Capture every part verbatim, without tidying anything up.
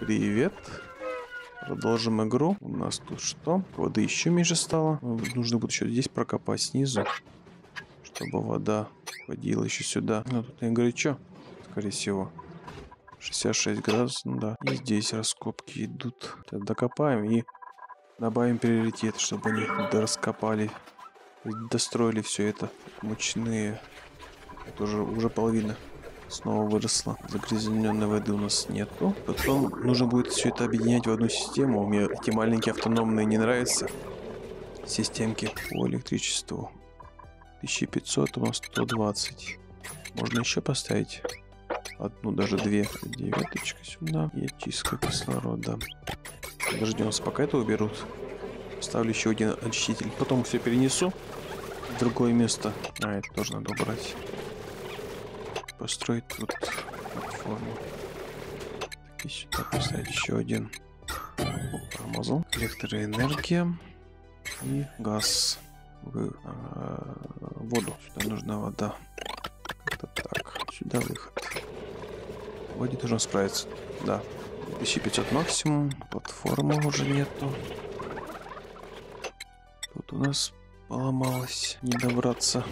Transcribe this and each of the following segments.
Привет. Продолжим игру. У нас тут что? Воды еще меньше стало. Нужно будет еще здесь прокопать снизу, чтобы вода ходила еще сюда. Но тут не горячо, скорее всего. шестьдесят шесть градусов, ну да. И здесь раскопки идут. Сейчас докопаем и добавим приоритет, чтобы они дораскопали, достроили все это. Мощные. Это уже, уже половина снова выросла. Загрязненной воды у нас нету. Потом нужно будет все это объединять в одну систему. Мне эти маленькие автономные не нравятся. Системки по электричеству. тысяча пятьсот, у нас сто двадцать. Можно еще поставить одну, даже две. Девяточка сюда. И очистка кислорода. Дождемся, пока это уберут. Ставлю еще один очиститель. Потом все перенесу в другое место. А, это тоже надо убрать. Построить тут платформу. Так, и сюда поставить еще один. Промазал. Коллекторы энергия. И газ. В, а, воду. Сюда нужна вода. Как-то так. Сюда выход. Воде должен справиться. Да. тысяча пятьсот максимум. Платформы уже нету. Тут у нас поломалось. Не добраться.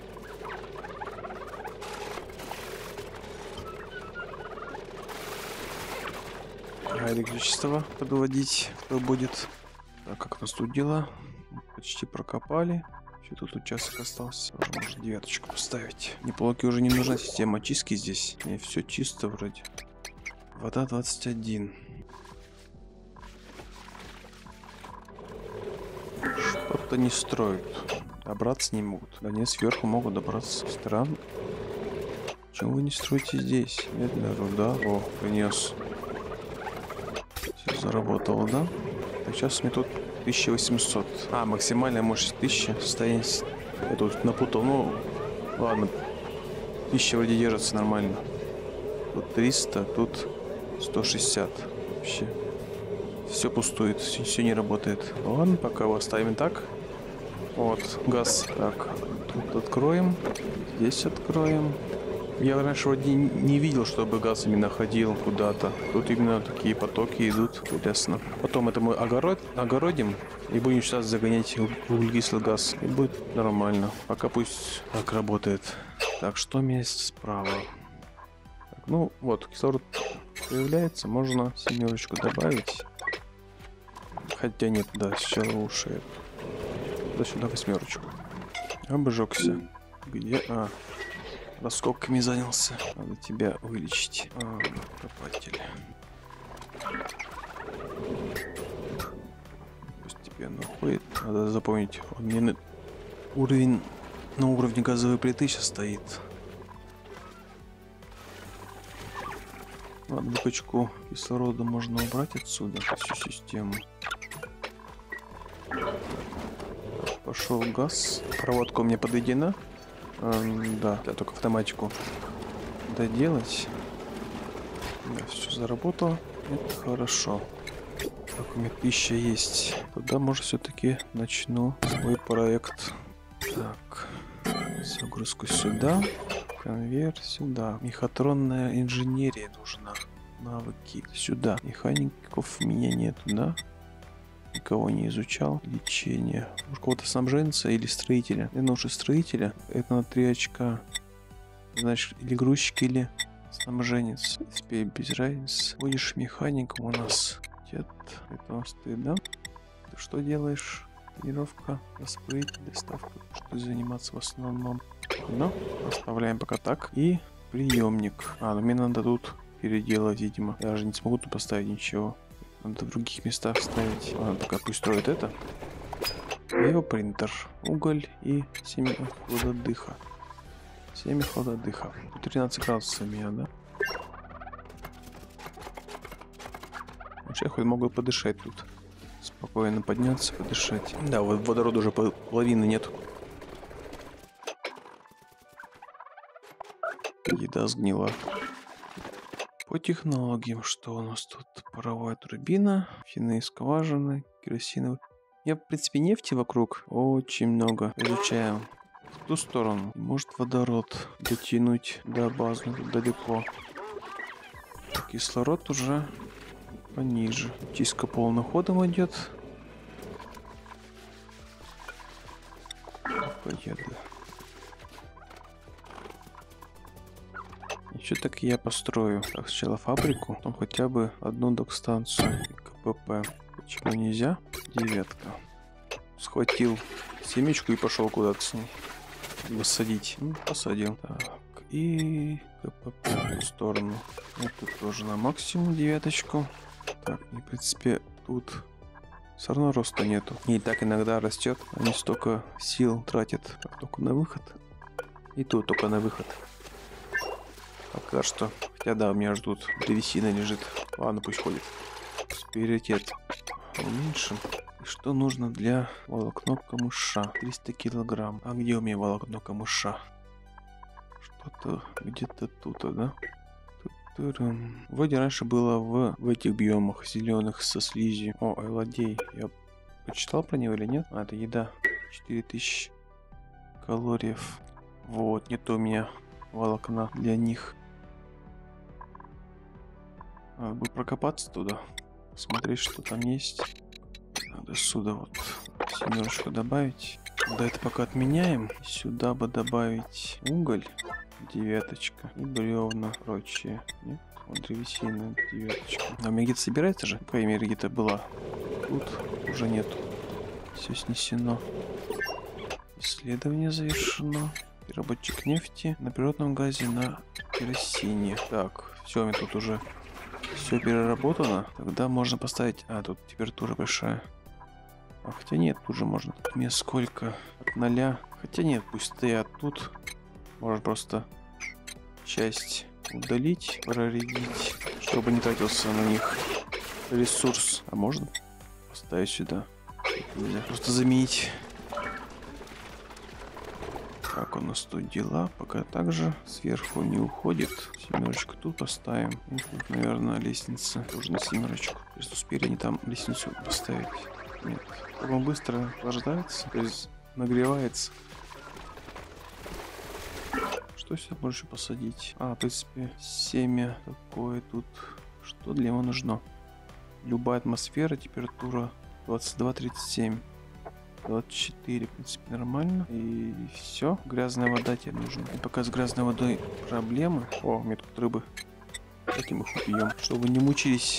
А электричество подводить кто будет? Так, как у нас тут дела? Почти прокопали. Еще тут участок остался. Может девяточку поставить. Неплоки уже не нужна система очистки здесь. И все чисто вроде. Вода двадцать один. Что-то не строят. Добраться не могут. Да нет, сверху могут добраться. Странно. Почему вы не строите здесь? Медная руда. О, принес. Все заработало, да? Так, сейчас мне тут тысяча восемьсот. А, максимальная мощность тысяча. Состояние... Я тут напутал. Ну, ладно. тысяча вроде держится нормально. Тут триста, тут сто шестьдесят. Вообще. Все пустует, все, все не работает. Ладно, пока его оставим так. Вот, газ. Так, тут откроем. Здесь откроем. Я раньше вроде не видел, чтобы газ именно ходил куда-то. Тут именно такие потоки идут. Интересно. Потом это мы огород, огородим и будем сейчас загонять углекислый газ. И будет нормально. Пока пусть так работает. Так, что у меня есть справа? Так, ну, вот, кислород появляется. Можно семерочку добавить. Хотя нет, да, сейчас лучше. Туда-сюда восьмерочку. Обжегся. Где? А. Раскопками занялся. Надо тебя вылечить. А, копатель. Постепенно уходит. Надо запомнить. Он мне на... уровень на уровне газовой плиты сейчас стоит. Ладно, бутылочку кислорода можно убрать отсюда. Всю систему. Пошел газ. Проводка у меня подведена. Um, да, я только автоматику доделать. Да, все заработало. Это хорошо. Так, у меня тысяча есть. Тогда, может, все-таки начну свой проект. Так, загрузку сюда. Конвейер сюда. Мехатронная инженерия нужна. Навыки сюда. Механиков у меня нету, да? Никого не изучал. Лечение. Может, кого-то снабженца или строителя. Я лучше строителя. Это на три очка. Значит, или грузчик, или снабженец. Теперь без разницы. Будешь механиком у нас. Нет, это у нас ты, да? Ты что делаешь? Тренировка, распылитель, доставка. Что заниматься в основном? Ну, оставляем пока так. И приемник. А, ну мне надо тут переделать, видимо. Я же не смогу тут поставить ничего. Надо в других местах ставить. Ладно, пока пусть строит это. Биопринтер. Уголь и семя хладодыха. Семя хладодыха. тринадцать градусов у меня, да? Вообще, я хоть могу подышать тут. Спокойно подняться, подышать. Да, вот водорода уже половины нет. Еда сгнила. По технологиям, что у нас тут? Паровая турбина, нефтяные скважины, керосиновые. Я, в принципе, нефти вокруг очень много. Изучаем в ту сторону. Может водород дотянуть до базы далеко. Кислород уже пониже. Чистка полным ходом идет. Поеду. Еще так я построю. Так, сначала фабрику, потом хотя бы одну док-станцию и КПП. Почему нельзя? Девятка. Схватил семечку и пошел куда-то с ней. Высадить. Ну, посадил. Так, и КПП в ту сторону. Вот тут тоже на максимум девяточку. Так, и в принципе тут все равно роста нету. И так иногда растет. Они столько сил тратят только на выход. И тут только на выход. Пока что. Хотя да, у меня ждут. Древесина лежит. Ладно, пусть ходит. Приоритет уменьшим. И что нужно для волокно камыша? триста килограмм. А где у меня волокно камыша? Что-то где-то тут, да? Вроде раньше было в, в этих биомах зеленых со слизью. О, айладей. Я почитал про него или нет? А, это еда. четыре тысячи калориев. Вот, нет у меня волокна для них. Надо бы прокопаться туда. Посмотреть, что там есть. Надо сюда вот семерочку добавить. Да, это пока отменяем. Сюда бы добавить уголь. Девяточка. И бревна прочие. Нет? Вот древесина. Девяточка. А у меня где-то собирается же? По крайней мере, где-то была. Тут уже нету. Все снесено. Исследование завершено. Переработчик нефти на природном газе, на керосине. Так, все, у меня тут уже все переработано. Тогда можно поставить... А, тут температура большая. А, хотя нет, тут же можно. Тут мне сколько? От ноля. Хотя нет, пусть стоят тут. Можно просто часть удалить, проредить, чтобы не тратился на них ресурс. А можно поставить сюда? Нельзя просто заменить. Как у нас тут дела? Пока также сверху не уходит. Семерочку тут поставим. И тут, наверное, лестница тоже на семерочку. Если успели они там лестницу поставить? Нет. Он быстро охлаждается, то есть нагревается. Что сюда больше посадить? А, в принципе, семя такое тут. Что для него нужно? Любая атмосфера, температура двадцать два тридцать семь. двадцать четыре, в принципе, нормально. И все. Грязная вода тебе нужна. И пока с грязной водой проблемы. О, у меня тут рыбы. Этим их убьем, чтобы не мучились.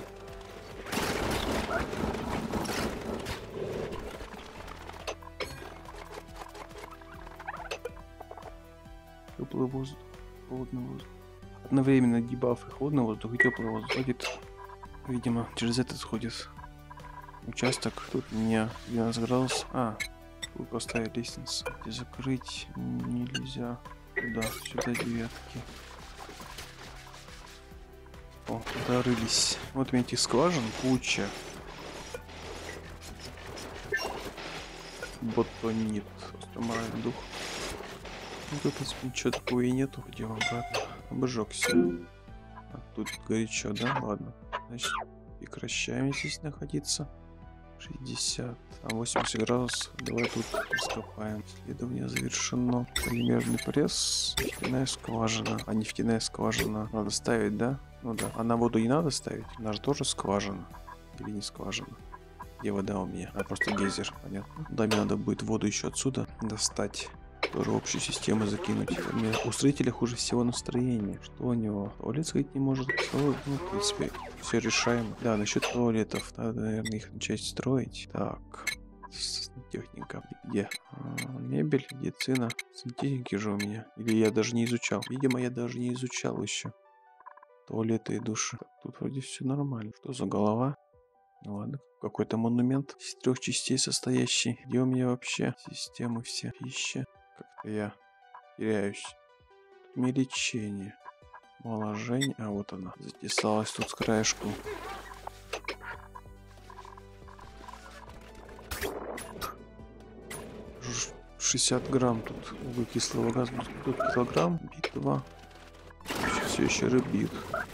Теплый воздух, холодный воздух. Одновременно дебаф и холодный воздух, и теплый воздух ходит. Видимо, через этот сходит участок. Тут у меня двенадцать градусов. А, тут поставить лестницу. И закрыть нельзя. Туда, сюда девятки. О, дорылись. Вот у меня этих скважин куча. Ботонит. Просто моральный дух. Ну, тут, в принципе, ничего такого и нету. Идем обратно. Обжегся. А тут горячо, да? Ладно. Значит, прекращаем здесь находиться. шестьдесят. А восемьдесят градусов. Давай тут раскопаем. Исследование завершено. Полимерный пресс. Нефтяная скважина. А нефтяная скважина надо ставить, да? Ну да. А на воду не надо ставить? Она же тоже скважина. Или не скважина? Где вода у меня? А просто гейзер. Понятно. Да, мне надо будет воду еще отсюда достать. Тоже в общую систему закинуть. У меня у строителя хуже всего настроение. Что у него? Туалет сходить не может. Ну, в принципе, все решаем. Да, насчет туалетов. Надо, наверное, их начать строить. Так. Техника. Где? А, мебель, медицина. Сантехники же у меня. Или я даже не изучал. Видимо, я даже не изучал еще. Туалеты и души. Так, тут вроде все нормально. Что за голова? Ну ладно. Какой-то монумент из трех частей состоящий. Где у меня вообще системы все? Пища. Как-то я теряюсь. Тут мне лечение. Моложень. А вот она. Затесалась тут с краешку. шестьдесят грамм тут углекислого газа. Тут килограмм. Битва. Все еще рыб бьют.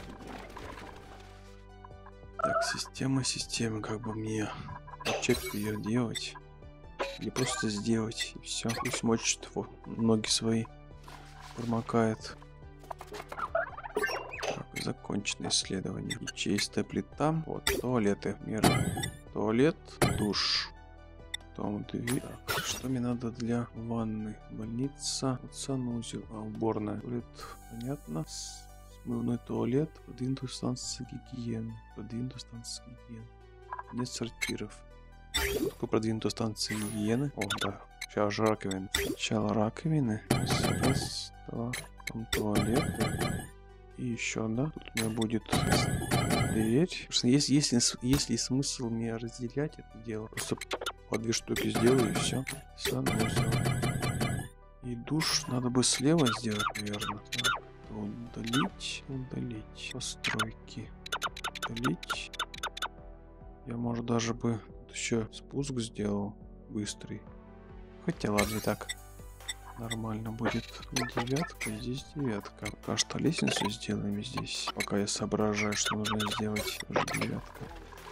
Так, система, система. Как бы мне отчетку ее делать? Или просто сделать, и все. Пусть мочит ноги свои. Промокает. Так, Закончено исследование. Чистая плита. Вот, туалеты. Мира. Туалет, душ. Потом дверь. Так, что мне надо для ванны? Больница, санузел, а, уборная. Туалет, понятно. Смывной туалет, продвинутая станция гигиены. Продвинутая станция гигиены. Нет сортиров. Такой продвинутая станция гигиены. О, да. Сейчас же раковины. Сначала раковины. Раз, два. Там туалет. И еще, да. Тут у меня будет дверь. Есть, есть, ли, есть ли смысл мне разделять это дело? Просто по две штуки сделаю и все. Санузел. И душ надо бы слева сделать, наверное. Так, удалить. Удалить. Постройки. Удалить. Я, может, даже бы еще спуск сделал быстрый. Хотя ладно, и так нормально будет. Девятка, здесь девятка. Пока что лестницу сделаем здесь. Пока я соображаю, что нужно сделать. Тоже девятка.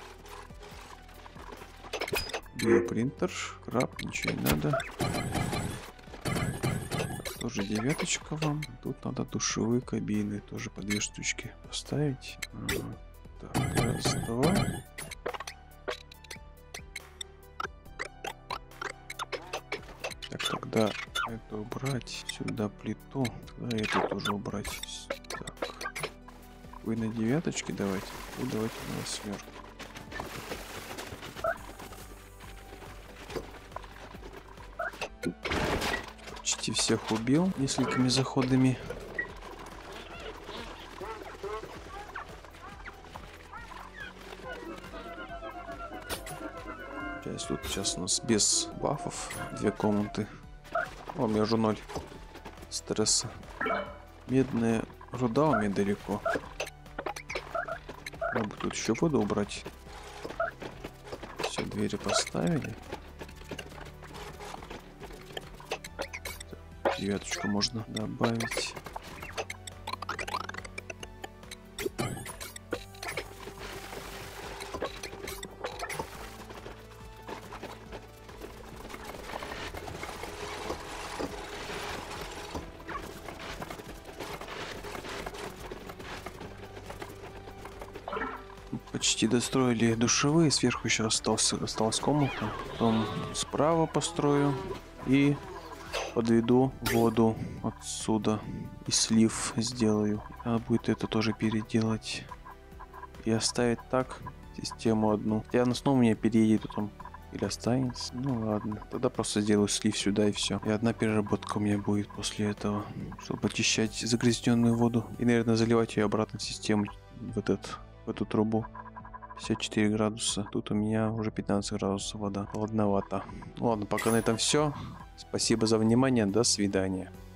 Биопринтер. Краб, ничего не надо. Тоже девяточка вам. Тут надо душевые кабины. Тоже по две штучки поставить. Так, раз, два. Так, тогда это убрать. Сюда плиту. Тогда это тоже убрать. Так. Вы на девяточке давайте. Вы давайте на восьмерку. Почти всех убил несколькими заходами. Тут сейчас у нас без бафов две комнаты. О, у меня уже ноль стресса. Медная руда у меня далеко. Надо бы тут еще воду убрать. Все, двери поставили. Девяточку можно добавить. Почти достроили душевые, сверху еще остался, осталась комната. Потом справа построю и подведу воду отсюда и слив сделаю. Надо будет это тоже переделать и оставить так систему одну. Хотя она снова у меня переедет потом или останется. Ну ладно, тогда просто сделаю слив сюда и все. И одна переработка у меня будет после этого, чтобы очищать загрязненную воду и, наверное, заливать ее обратно в систему в этот в эту трубу. пятьдесят четыре градуса. Тут у меня уже пятнадцать градусов вода. Холодновато. Ладно, пока на этом все. Спасибо за внимание. До свидания.